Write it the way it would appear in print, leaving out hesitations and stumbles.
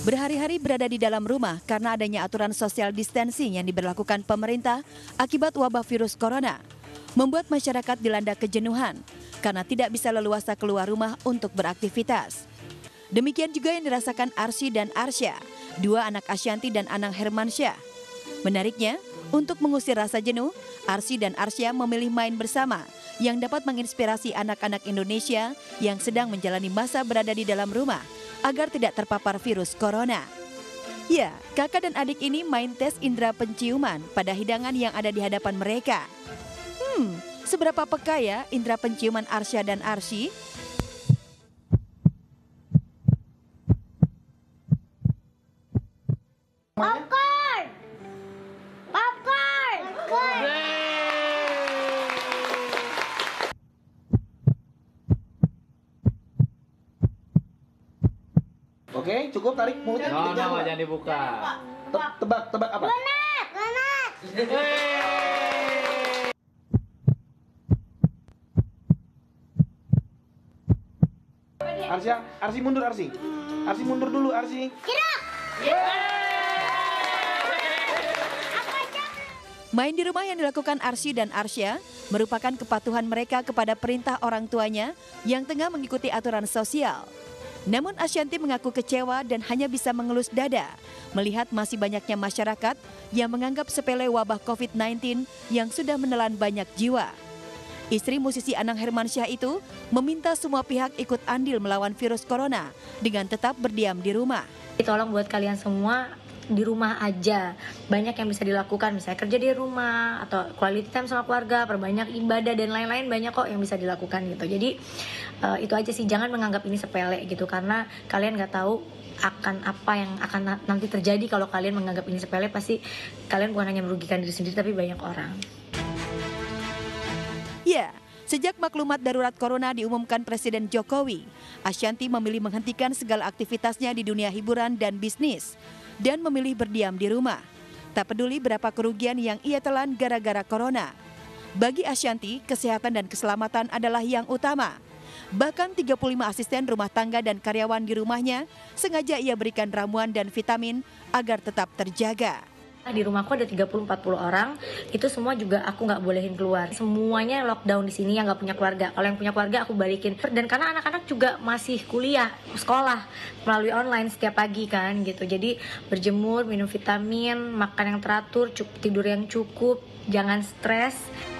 Berhari-hari berada di dalam rumah karena adanya aturan social distancing yang diberlakukan pemerintah akibat wabah virus corona, membuat masyarakat dilanda kejenuhan karena tidak bisa leluasa keluar rumah untuk beraktivitas. Demikian juga yang dirasakan Arsy dan Arsya, dua anak Asyanti dan Anang Hermansyah. Menariknya, untuk mengusir rasa jenuh, Arsy dan Arsya memilih main bersama yang dapat menginspirasi anak-anak Indonesia yang sedang menjalani masa berada di dalam rumah agar tidak terpapar virus corona. Ya, kakak dan adik ini main tes indera penciuman pada hidangan yang ada di hadapan mereka. Seberapa peka ya indera penciuman Arsya dan Arsy? Popcorn! Popcorn! Oke, cukup tarik mulutnya. No, jangan dibuka. Tebak apa? Donat! Arsy mundur, Arsy. Arsy mundur dulu, Arsy. Gerak! Main di rumah yang dilakukan Arsy dan Arsya merupakan kepatuhan mereka kepada perintah orang tuanya yang tengah mengikuti aturan sosial. Namun Asyanti mengaku kecewa dan hanya bisa mengelus dada melihat masih banyaknya masyarakat yang menganggap sepele wabah COVID-19 yang sudah menelan banyak jiwa. Istri musisi Anang Hermansyah itu meminta semua pihak ikut andil melawan virus corona dengan tetap berdiam di rumah. Tolong buat kalian semua di rumah aja, banyak yang bisa dilakukan, misalnya kerja di rumah atau quality time sama keluarga, perbanyak ibadah dan lain-lain, banyak kok yang bisa dilakukan gitu. Jadi itu aja sih, jangan menganggap ini sepele gitu, karena kalian nggak tahu akan apa yang akan nanti terjadi kalau kalian menganggap ini sepele. Pasti kalian bukan hanya merugikan diri sendiri tapi banyak orang. Ya, sejak maklumat darurat corona diumumkan Presiden Jokowi, Asyanti memilih menghentikan segala aktivitasnya di dunia hiburan dan bisnis dan memilih berdiam di rumah. Tak peduli berapa kerugian yang ia telan gara-gara corona. Bagi Asyanti, kesehatan dan keselamatan adalah yang utama. Bahkan 35 asisten rumah tangga dan karyawan di rumahnya sengaja ia berikan ramuan dan vitamin agar tetap terjaga. Di rumahku ada 30-40 orang, itu semua juga aku nggak bolehin keluar. Semuanya lockdown di sini yang nggak punya keluarga. Kalau yang punya keluarga aku balikin. Dan karena anak-anak juga masih kuliah, sekolah melalui online setiap pagi kan gitu. Jadi berjemur, minum vitamin, makan yang teratur, tidur yang cukup, jangan stres.